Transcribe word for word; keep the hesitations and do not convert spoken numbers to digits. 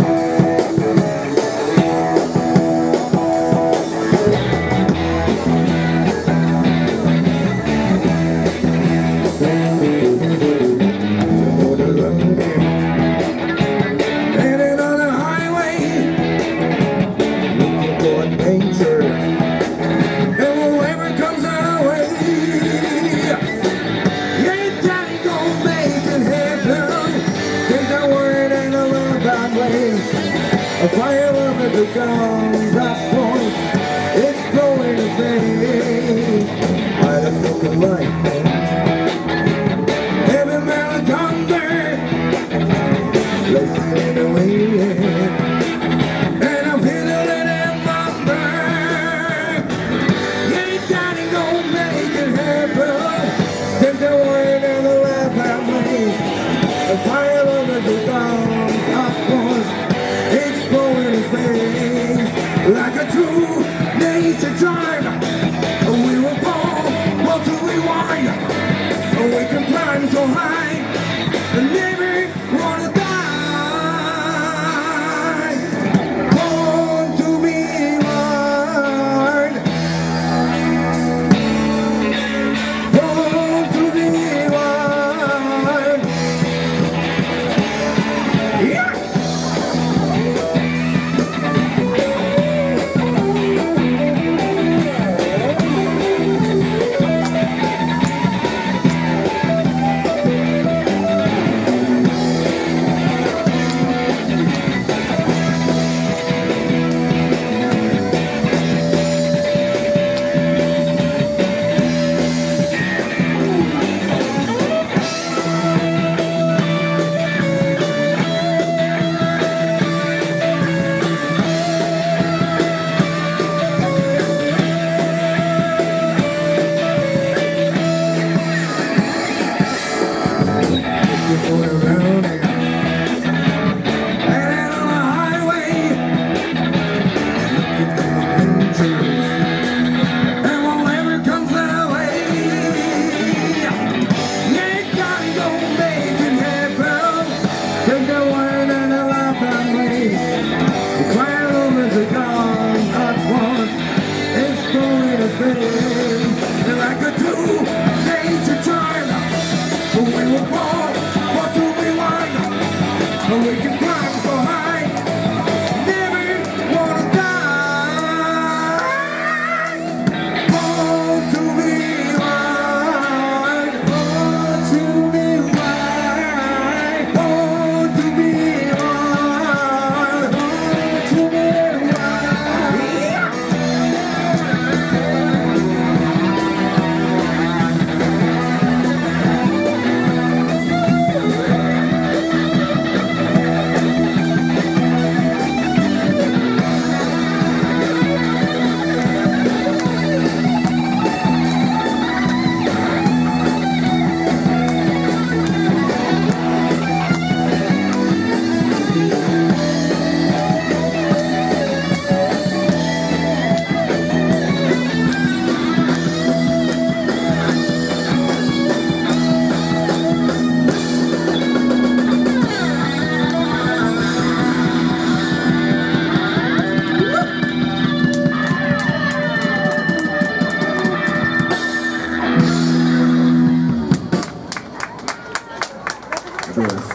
A fire up at the gun, drop point, exploding his face. Light a smoking light, heavy metal thunder, listen in the wind, and I'm feeling it mumble. Ain't daddy gonna make it happen? Take the word and the rap and ways. A fire up at the gun, drop point, exploding his face like a